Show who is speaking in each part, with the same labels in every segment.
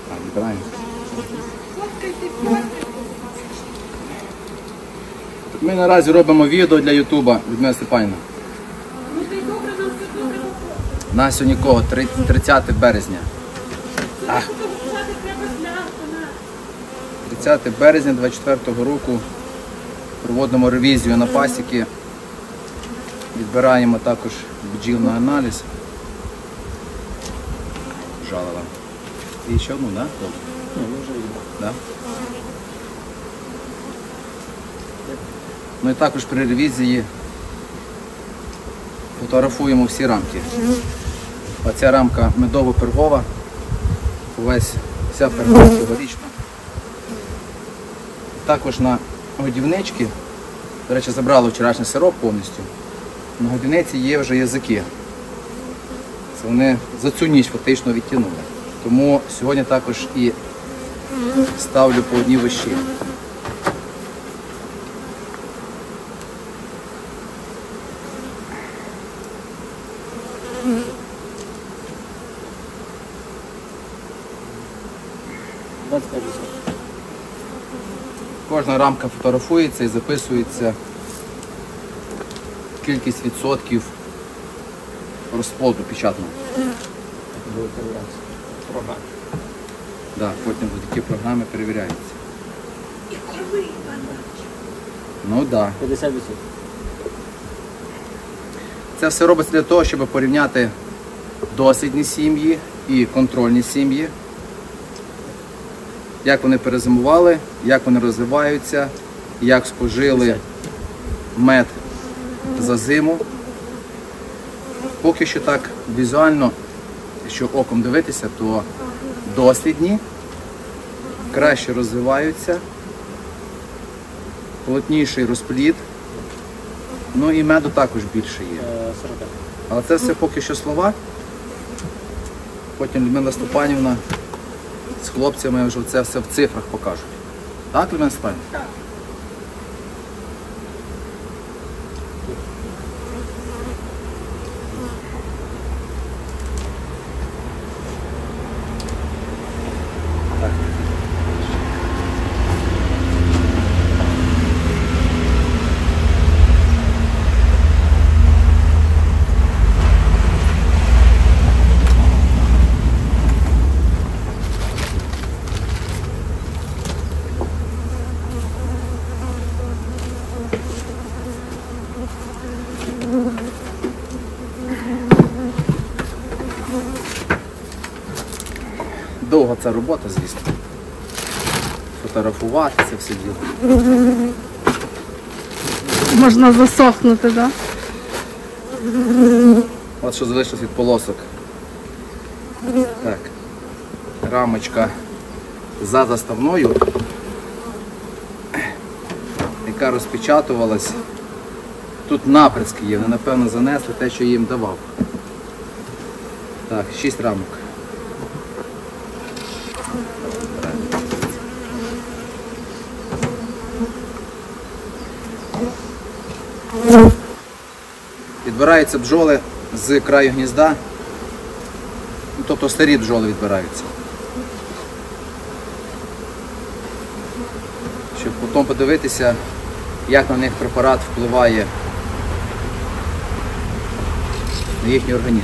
Speaker 1: Відбираємо. Ми наразі робимо відео для Ютуба, Людмила Степанівна. На сьогодні кого? 30 березня. 30 березня 24-го року проводимо ревізію на пасіки. Відбираємо також бджіл на аналіз. Жалова. І ще одну, так?
Speaker 2: Ні, ми вже їдемо.
Speaker 1: Да? Ну і також при ревізії фотографуємо всі рамки. Оця рамка медово-пергова, вся пергова цьогорічна. Також на годівнички, до речі, забрали вчорашній сироп повністю. На годівниці є вже язики. Це вони за цю ніч фактично відтягнули. Тому сьогодні також і ставлю по одній вищі. Кожна рамка фотографується і записується кількість відсотків розплоду печатного.
Speaker 2: Буде перевірятися. Програма.
Speaker 1: Да, потім такі програми перевіряються.
Speaker 3: І коли,
Speaker 1: Ну так. Да.
Speaker 2: 50%.
Speaker 1: Це все робиться для того, щоб порівняти дослідні сім'ї і контрольні сім'ї. Як вони перезимували, як вони розвиваються, як спожили мед за зиму. Поки що так візуально, якщо оком дивитися, то дослідні, краще розвиваються, плотніший розплід, ну і меду також більше є.
Speaker 2: 40.
Speaker 1: Але це все поки що слова. Потім Людмила Степанівна з хлопцями вже це все в цифрах покажуть. Так, Людмила Степанівна? Так. Довга ця робота, звісно. Фотографувати це все діло.
Speaker 4: Можна засохнути, так?
Speaker 1: От що залишилось від полосок. Так. Рамочка за заставною, яка розпечатувалась. Тут напрацки є, вони, напевно, занесли те, що я їм давав. Так, 6 рамок. Відбираються бджоли з краю гнізда, тобто старі бджоли відбираються. Щоб потім подивитися, як на них препарат впливає на їхній організм.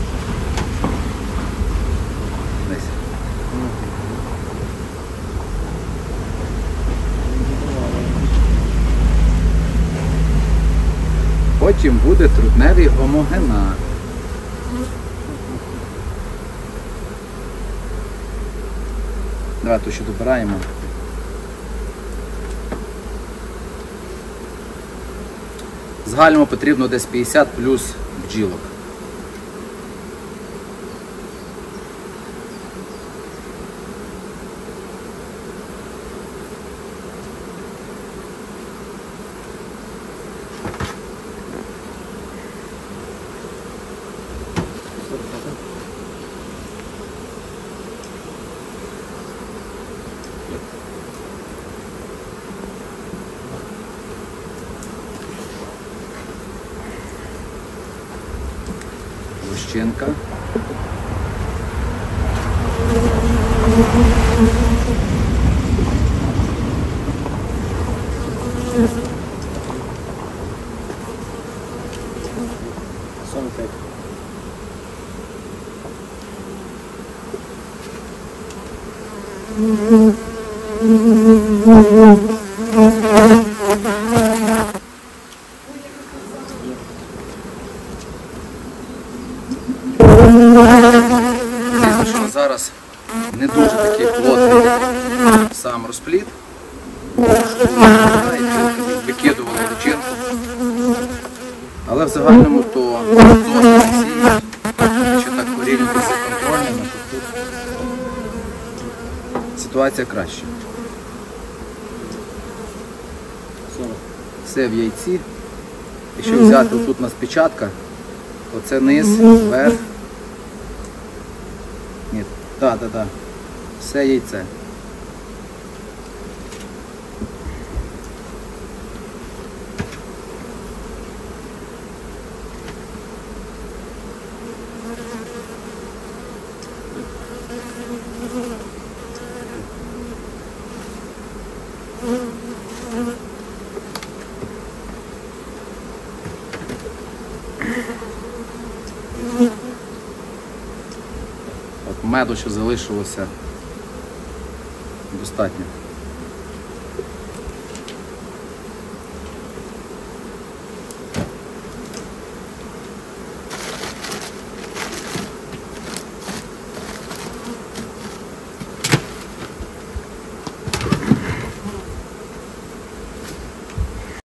Speaker 1: Потім буде трутневий гомогенат. Давайте ще добираємо. Загальному потрібно десь 50 плюс бджілок. Лущинка.
Speaker 2: Сонце.
Speaker 1: Звісно, що зараз не дуже такий плотний сам розплід. Викидували личинку. Але в загальному то досить сіють, що так порівняти з контрольними, то тут ситуація краща. Все в яйці. Якщо взяти, тут у нас печатка, то це низ, верх. Ні, так. Все яйце. От меду ще залишилося достатньо.